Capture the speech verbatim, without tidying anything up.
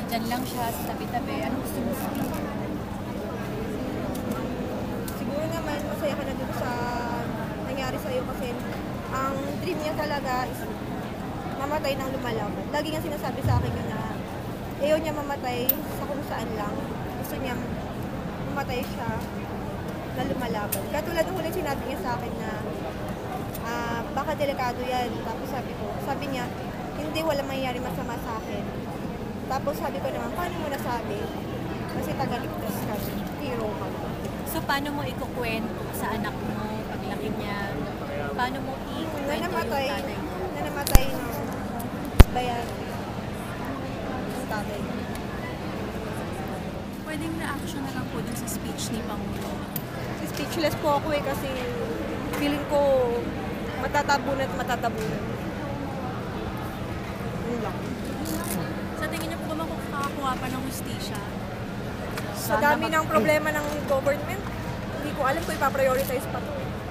Diyan lang siya sa tabi-tabi. Anong gusto mo sabihin? Siguro naman, masaya ka na dito sa nangyari sa'yo kasi ang dream niya talaga is mamatay ng lumalaban. Lagi nga sinasabi sa akin yun na ayaw niya mamatay sa kung saan lang. Gusto niya mamatay siya na lumalaban. Katulad ng huling sinabi niya sa akin na uh, baka delikado yan. Tapos sabi ko, sabi niya, hindi, wala mangyayari masama sa akin. Tapos sabi ko naman, paano mo nasabi? Kasi tagaligtas ka, hero ka. So, paano mo ikukwento sa anak mo, paglaki niya? Paano mo ikukwento yung Nanamatay, tatay mo? nanamatay ng bayan ng tatay. Pwedeng reaction na lang po dun sa speech ni Pangulo. Speechless po ako eh kasi feeling ko matatabunan at matatabunan. Yun lang. Sa tingin niyo po ba makakakuha pa ng hustisya? Sa dami ng problema ng government, hindi ko alam kung ipaprioritize pa to.